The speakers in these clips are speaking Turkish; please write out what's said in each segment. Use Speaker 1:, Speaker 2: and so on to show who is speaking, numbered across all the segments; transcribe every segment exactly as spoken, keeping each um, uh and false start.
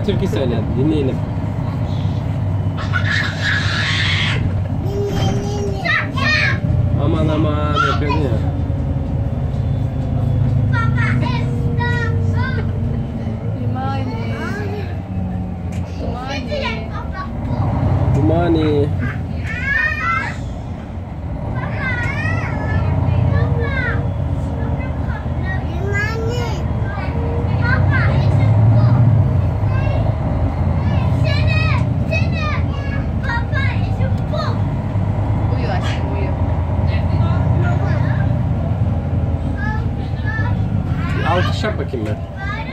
Speaker 1: türkü söyle, dinleyelim. Aman aman yapıyorsun ya. Dumani. Alkış yap bakayım ben.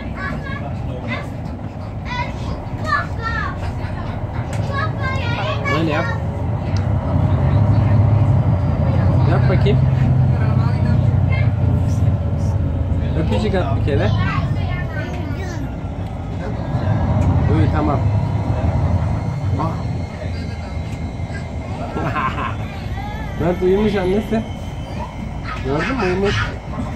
Speaker 1: Böyle yap. Yap bakayım. Öpücük at bir kere. Uyu tamam. Mert uyumuş annesi. Gördün mü uyumuş.